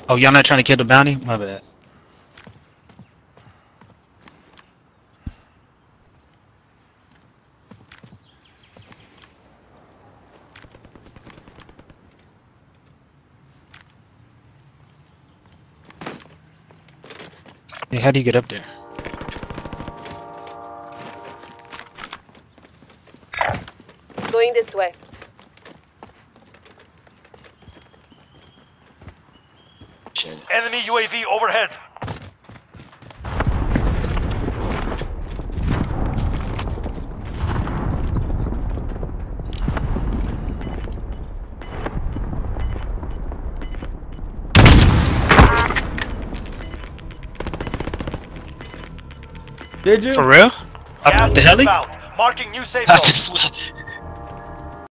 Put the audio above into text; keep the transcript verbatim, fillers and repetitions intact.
Oh, y'all not trying to kill the bounty? My bad. Hey, how do you get up there? Going this way. Shit. Enemy U A V overhead. Did you? For real? Up Gas the heli? inbound. Marking new safe I zone. just